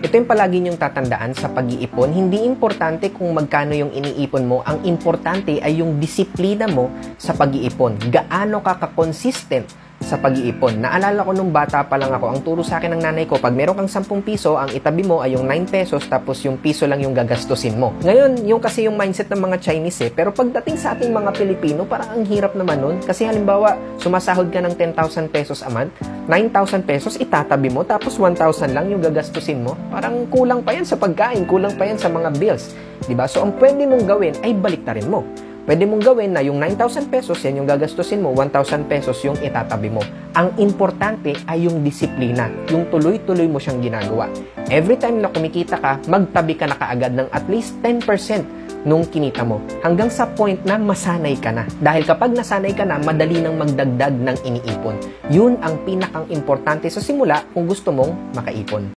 Ito yung palagi niyong tatandaan sa pag-iipon. Hindi importante kung magkano yung iniipon mo. Ang importante ay yung disiplina mo sa pag-iipon. Gaano ka ka-consistent sa pag-iipon. Naalala ko nung bata pa lang ako, ang turo sa akin ng nanay ko, pag meron kang 10 piso, ang itabi mo ay yung 9 pesos, tapos yung piso lang yung gagastusin mo. Ngayon, yung kasi yung mindset ng mga Chinese pero pagdating sa ating mga Pilipino, parang ang hirap naman nun. Kasi halimbawa, sumasahod ka ng 10,000 pesos a month, 9,000 pesos itatabi mo, tapos 1,000 lang yung gagastusin mo. Parang kulang pa yan sa pagkain, kulang pa yan sa mga bills. Diba? So, ang pwede mong gawin ay baliktarin mo. Pwede mong gawin na yung 9,000 pesos, yan yung gagastusin mo, 1,000 pesos yung itatabi mo. Ang importante ay yung disiplina, yung tuloy-tuloy mo siyang ginagawa. Every time na kumikita ka, magtabi ka na kaagad ng at least 10% nung kinita mo. Hanggang sa point na masanay ka na. Dahil kapag nasanay ka na, madali nang magdagdag ng iniipon. Yun ang pinakang importante sa simula kung gusto mong makaipon.